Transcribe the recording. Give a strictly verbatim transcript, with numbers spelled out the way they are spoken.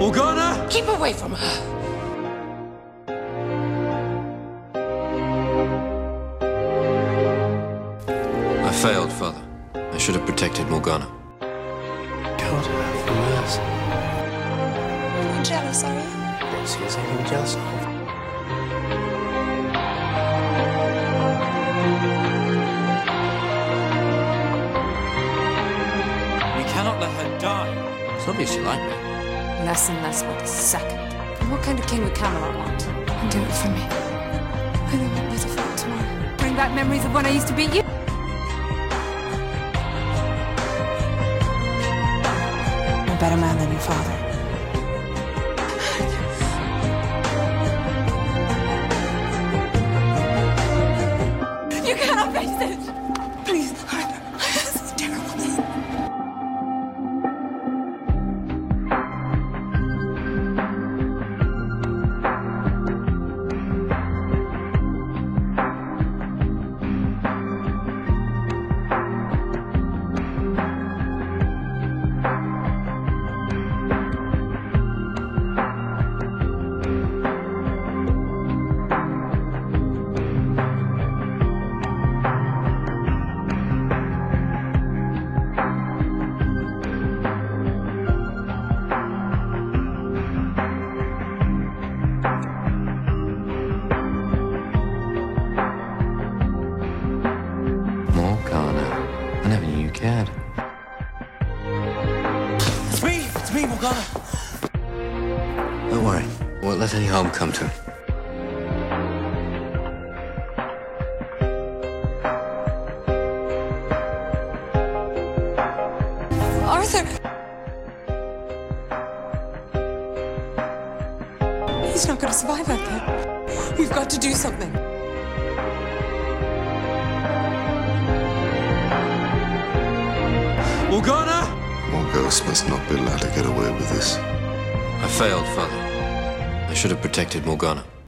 Morgana! Keep away from her. I failed, Father. I should have protected Morgana. God have mercy. You're not jealous, are you? Don't see there's anything jealous of. We cannot let her die. It's obvious you like me. Less and less by the second. And what kind of king would Camelot want? And do it for me. I know what better for tomorrow. Bring back memories of when I used to beat you. You're a better man than your father. You cannot face it! Please, Arthur. This is terrible. Morgana. I never knew you cared. It's me! It's me, Morgana! Don't worry. Won't let any harm come to him. Arthur! He's not going to survive out there. We've got to do something. Morgana! More ghosts must not be allowed to get away with this. I failed, Father. I should have protected Morgana.